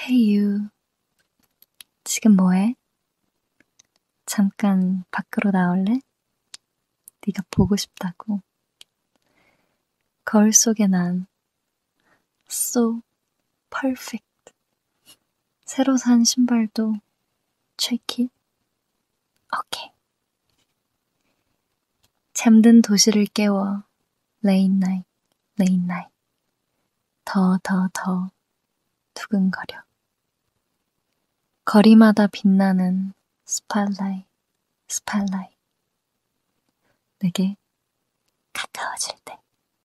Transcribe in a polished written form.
Hey you. 지금 뭐해? 잠깐 밖으로 나올래? 네가 보고 싶다고. 거울 속에 난 so perfect. 새로 산 신발도 check it. 오케이. 잠든 도시를 깨워 late night, late night. 더 두근거려. 거리마다 빛나는 spotlight, spotlight. 내게 가까워질 때.